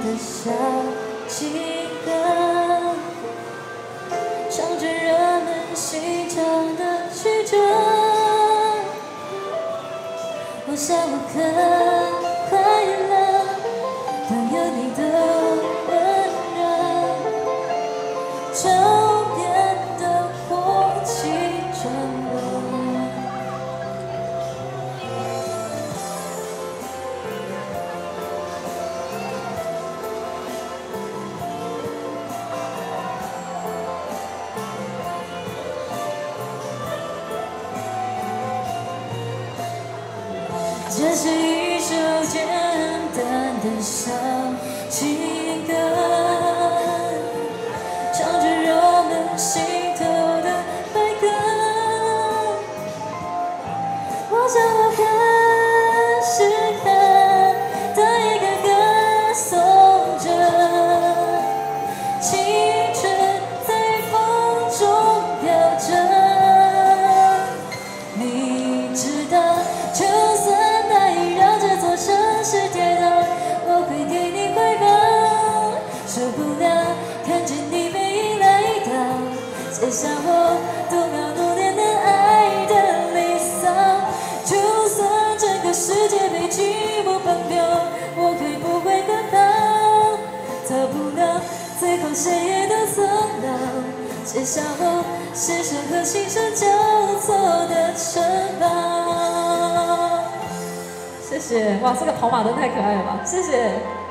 的小情歌，唱着人们心跳的曲折。我想我很快乐，当有你的温热，就变得火气转弱。这是一首简单的小情歌，唱着我们心头的白鸽。我想我很适合的一个歌颂着青春在风中飘着，你知道，就算城市跌倒，我会给你怀抱，受不了看见你背影来到，写下我多秒多年的爱的离骚。就算整个世界被寂寞绑票，我会不会奔跑？逃不了，最后谁也都苍老，写下我牺牲和心声交错的城堡。谢谢，哇，这个跑马灯太可爱了吧！谢谢。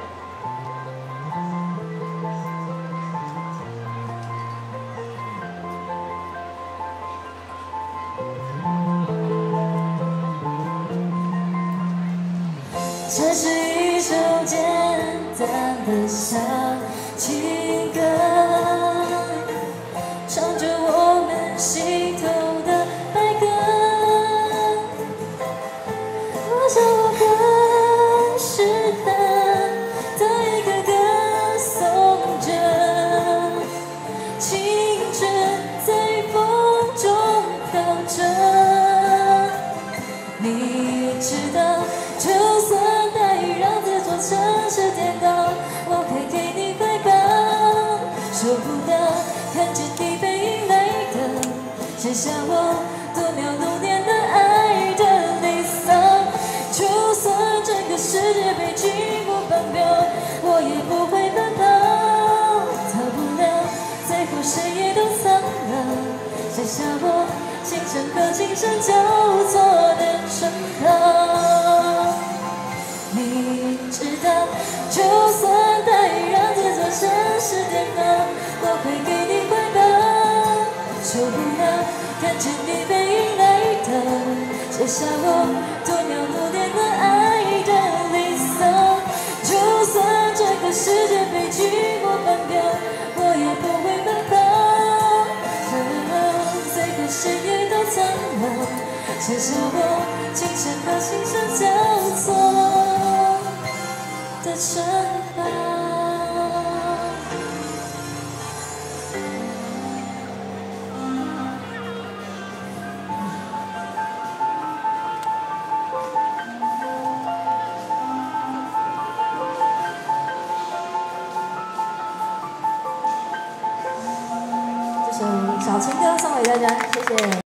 这是一首简单的小情歌，唱着我们心头的白鸽。我想我很适合的一个歌颂着青春在风中飘着，你知道，就算大雨让这座城市颠倒，我会给你怀抱，受不了看见你背影来到，写下我多秒多年的爱的离骚。就算整个世界被寂寞绑票，我也不会奔跑，逃不了，最后谁也都苍老，写下我青春和今生交错的城堡。你知道，就算大雨让这座城市颠倒，我会给你怀抱，受不了看见你背影来到，写下我多秒多年的爱的离骚。就算整个世界被寂寞绑票，我也不会奔跑，最后谁也都苍老，写下我今生和今生交错的城堡。这首小情歌送给大家，谢谢。